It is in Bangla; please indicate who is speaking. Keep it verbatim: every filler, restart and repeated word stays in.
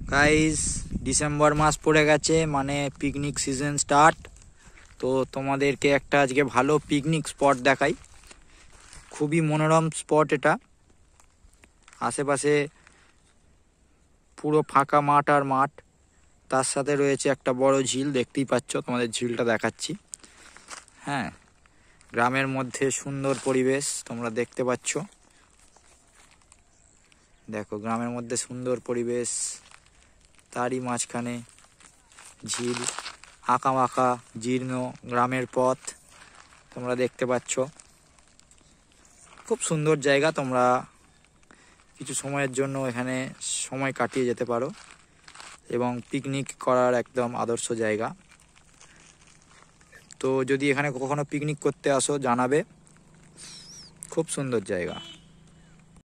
Speaker 1: গাইস ডিসেম্বর মাস পড়ে গেছে, মানে পিকনিক সিজন স্টার্ট। তো তোমাদেরকে একটা আজকে ভালো পিকনিক স্পট দেখাই। খুবই মনোরম স্পট এটা। আশেপাশে পুরো ফাঁকা মাঠ আর মাঠ, তার সাথে রয়েছে একটা বড় ঝিল, দেখতেই পাচ্ছ, তোমাদের ঝিলটা দেখাচ্ছি। হ্যাঁ, গ্রামের মধ্যে সুন্দর পরিবেশ তোমরা দেখতে পাচ্ছ। দেখো, গ্রামের মধ্যে সুন্দর পরিবেশ, তারই মাঝখানে ঝিল, আঁকা বাঁকা জীর্ণ গ্রামের পথ তোমরা দেখতে পাচ্ছ। খুব সুন্দর জায়গা, তোমরা কিছু সময়ের জন্য এখানে সময় কাটিয়ে যেতে পারো এবং পিকনিক করার একদম আদর্শ জায়গা। তো যদি এখানে কখনো পিকনিক করতে আসো জানাবে, খুব সুন্দর জায়গা।